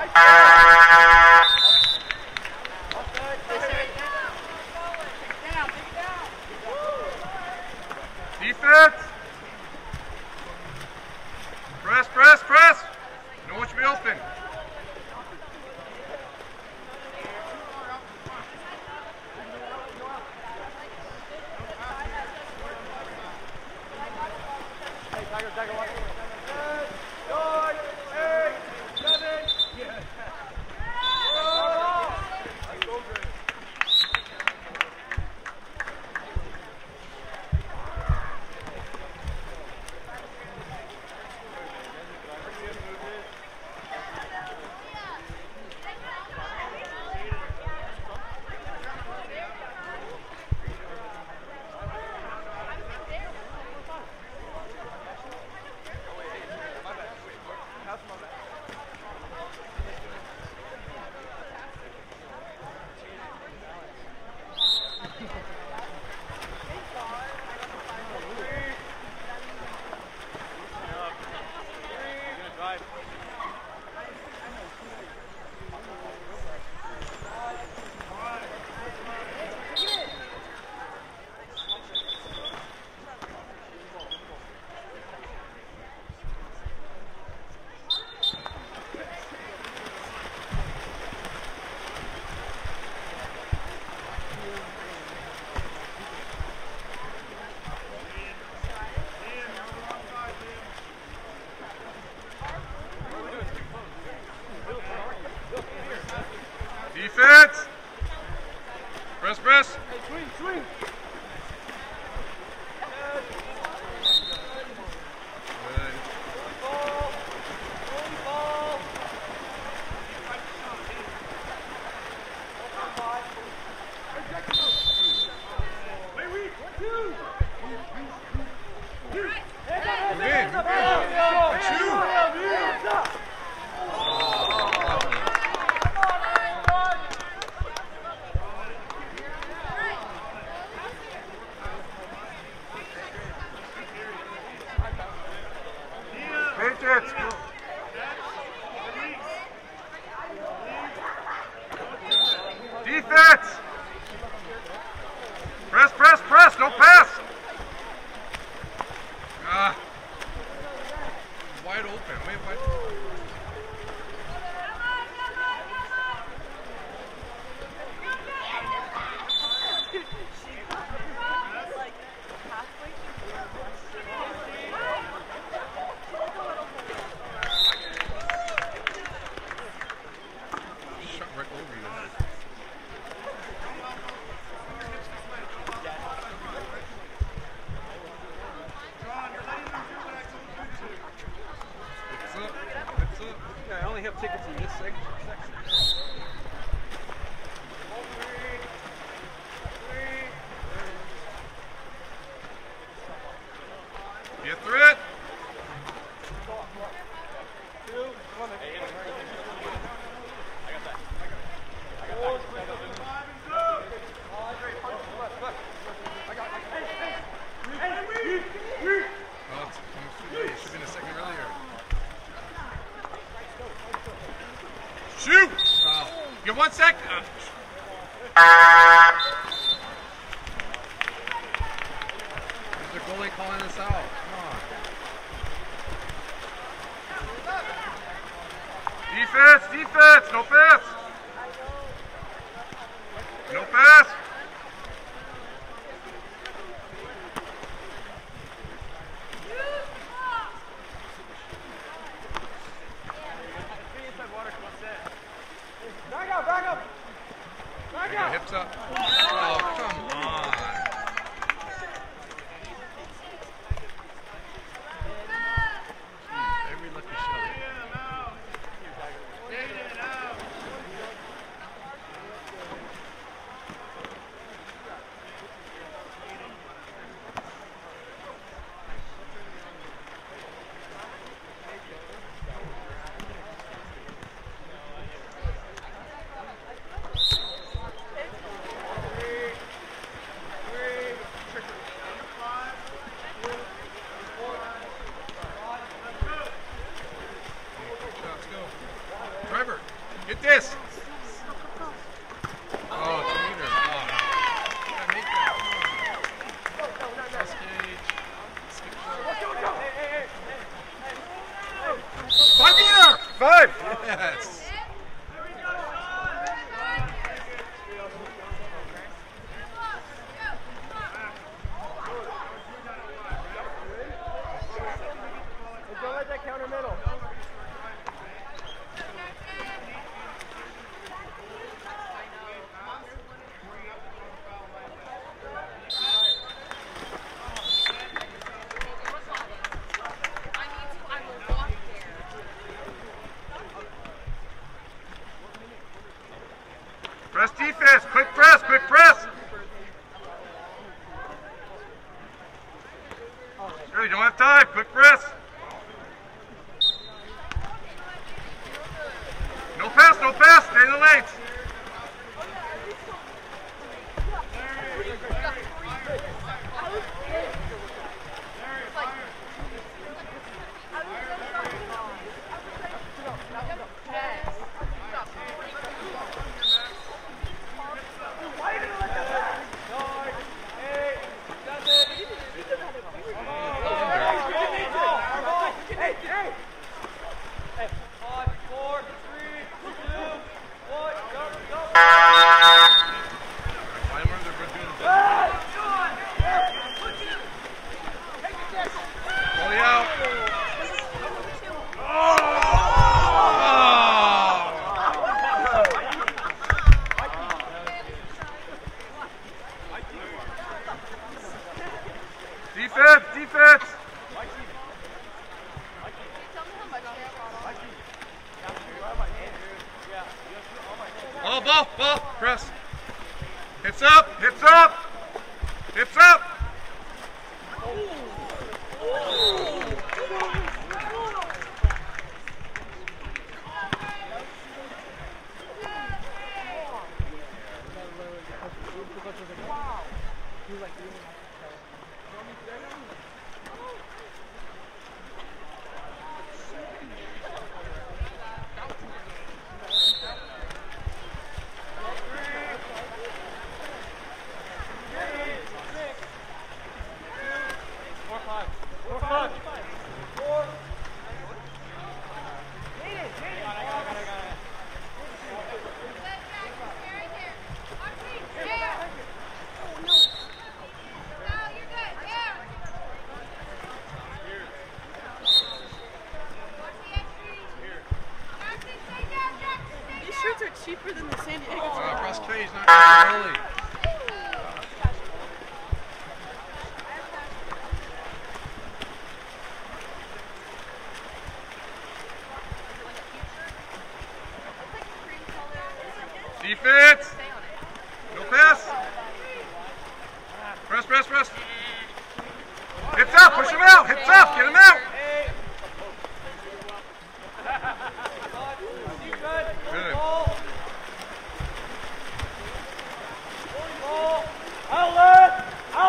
Defense! Press, press, press! You know what should be open. Defense! Press, press! Hey, swing, swing! Patriots! Defense! Press, press, press! No pass! Wide open. Way wide open. I only have tickets in this section. Get through it. Should be in a second earlier. Shoot! Get 1 second. There's the goalie calling us out. Come on. Defense, defense, no pass. No pass. Hips up. Oh, come on. Jeez, every lucky shot. Like this. Oh, it's a meter. Oh. Yeah, make that. Press cage. Skip shot. 5 meter! 5! Yes. Don't let that counter middle. Press defense, quick press, quick press. Sure, you don't have time, quick press. No pass, stay in the lanes. Defense! Ball, press. Hips up! Hips up! Hips up! Cheaper than the San Diego. Press cage, not early. Defense! No pass! Press! Hips up! Push him out! Hips up! Get him out! Good. Outlet!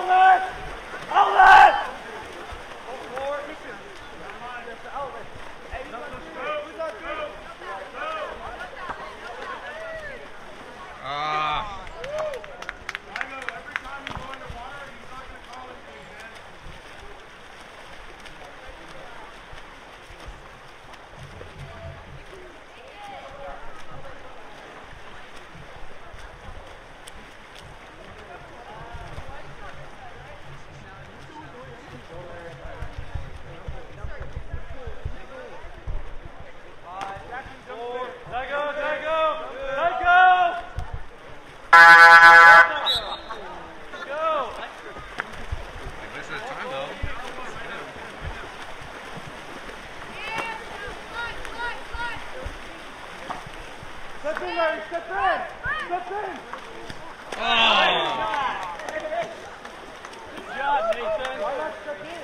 Step in! Oh! Good job, Nathan.